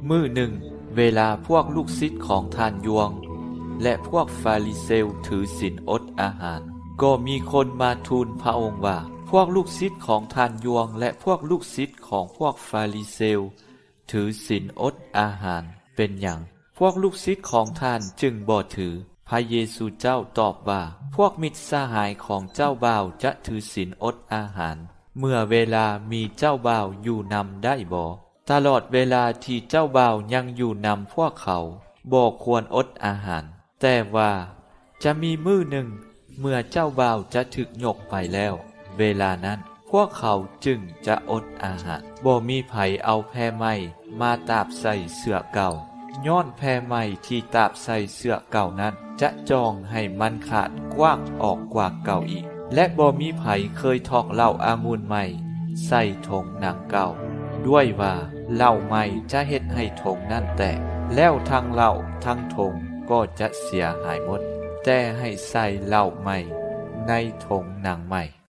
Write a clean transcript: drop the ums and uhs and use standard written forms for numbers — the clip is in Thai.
มื้อหนึ่งเวลาพวกลูกศิษย์ของท่านยวงและพวกฟาริเซลถือศีลอดอาหารก็มีคนมาทูลพระองค์ว่าพวกลูกศิษย์ของท่านยวงและพวกลูกศิษย์ของพวกฟาริเซลถือศีลอดอาหารเป็นหยังพวกลูกศิษย์ของท่านจึงบ่ถือพระเยซูเจ้าตอบว่าพวกมิตรสหายของเจ้าบ่าวจะถือศีลอดอาหารเมื่อเวลามีเจ้าบ่าวอยู่นำได้บ่ตลอดเวลาที่เจ้าบ่าวยังอยู่นำพวกเขาบ่ควรอดอาหารแต่ว่าจะมีมื้อหนึ่งเมื่อเจ้าบ่าวจะถึกยกไปแล้วเวลานั้นพวกเขาจึงจะอดอาหารบ่มีไผเอาแพไม้มาตาบใส่เสื้อเก่าย้อนแพไม้ที่ตาบใส่เสื้อเก่านั้นจะจองให้มันขาดกว้างออกกว่าเก่าอีกและบ่มีไผเคยทอกเหล้าองุ่นใหม่ใส่ถงหนังเก่าด้วยว่าเหล้าใหม่จะเฮ็ดให้ถงนั้นแตกแล้วทั้งเหล้าทั้งถงก็จะเสียหายหมดแต่ให้ใส่เหล้าใหม่ในถงหนังใหม่